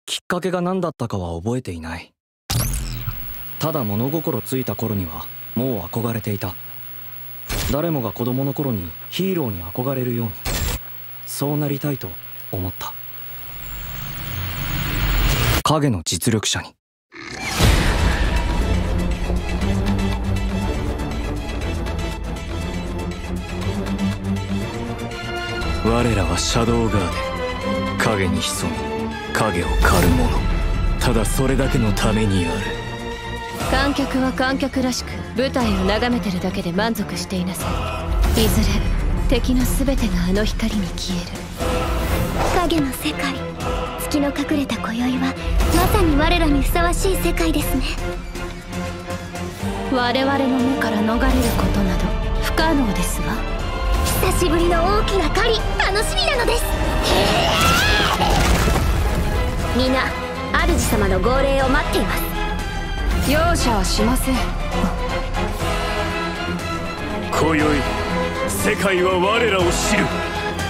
きっかけが何だったかは覚えていない。ただ物心ついた頃にはもう憧れていた。誰もが子供の頃にヒーローに憧れるように、そうなりたいと思った。影の実力者に。我らはシャドウガーデ、影に潜み影を狩る者。ただそれだけのためにある。 観客は観客らしく舞台を眺めてるだけで満足していなさい。いずれ敵の全てがあの光に消える。 影の世界、月の隠れた今宵はまさに我らにふさわしい世界ですね。 我々の目から逃れることなど不可能ですわ。 久しぶりの大きな狩り、楽しみなのです。皆、主様の号令を待っています。 容赦はしません。 今宵世界は我らを知る。